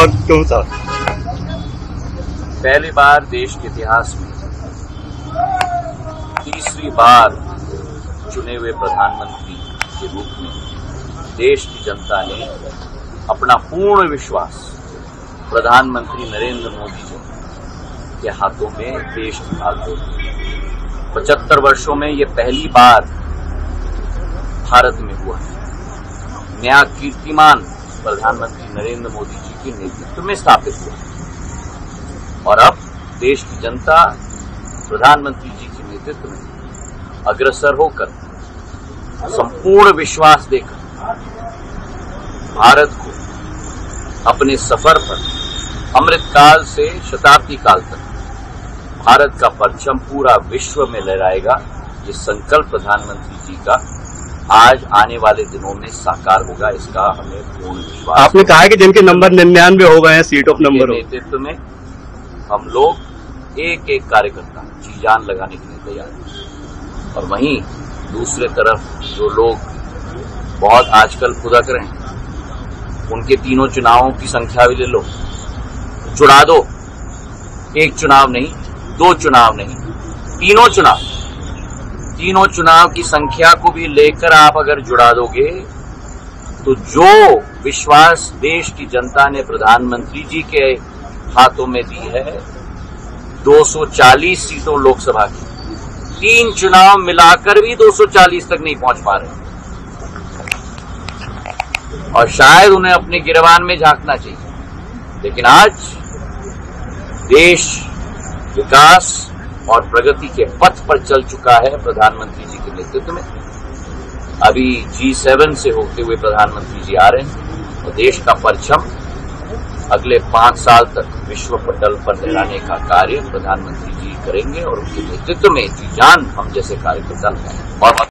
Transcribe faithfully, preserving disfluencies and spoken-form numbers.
और क्यों था? पहली बार देश के इतिहास में तीसरी बार चुने हुए प्रधानमंत्री के रूप में देश की जनता ने अपना पूर्ण विश्वास प्रधानमंत्री नरेंद्र मोदी जी के हाथों में देश निकाल दो। पचहत्तर वर्षों में ये पहली बार भारत में हुआ है। नया कीर्तिमान प्रधानमंत्री नरेंद्र मोदी जी के नेतृत्व में स्थापित हुआ और अब देश की जनता प्रधानमंत्री जी के नेतृत्व में अग्रसर होकर संपूर्ण विश्वास देकर भारत को अपने सफर पर अमृतकाल से शताब्दी काल तक भारत का परचम पूरा विश्व में लहराएगा। ये संकल्प प्रधानमंत्री जी का आज आने वाले दिनों में साकार होगा, इसका हमें पूर्ण विश्वास। आपने कहा है कि जिनके नंबर निन्यानवे हो गए हैं, सीट ऑफ नंबर हो, नेतृत्व में हम लोग एक एक कार्यकर्ता जी जान लगाने के लिए तैयार हैं। और वहीं दूसरे तरफ जो लोग बहुत आजकल खुदक रहे हैं, उनके तीनों चुनावों की संख्या भी ले लो, जुड़ा दो। एक चुनाव नहीं, दो चुनाव नहीं, तीनों चुनाव तीनों चुनाव की संख्या को भी लेकर आप अगर जुड़ा दोगे तो जो विश्वास देश की जनता ने प्रधानमंत्री जी के हाथों में दी है, दो सौ चालीस सीटों लोकसभा की, तीन चुनाव मिलाकर भी दो सौ चालीस तक नहीं पहुंच पा रहे और शायद उन्हें अपने गिरबान में झांकना चाहिए। लेकिन आज देश विकास और प्रगति के पथ पर चल चुका है प्रधानमंत्री जी के नेतृत्व में। अभी जी सेवन से होते हुए प्रधानमंत्री जी आ रहे हैं और देश का परचम अगले पांच साल तक विश्व पटल पर लहराने का कार्य प्रधानमंत्री जी करेंगे और उनके नेतृत्व में जी जान हम जैसे कार्यकर्ता लगाएंगे। और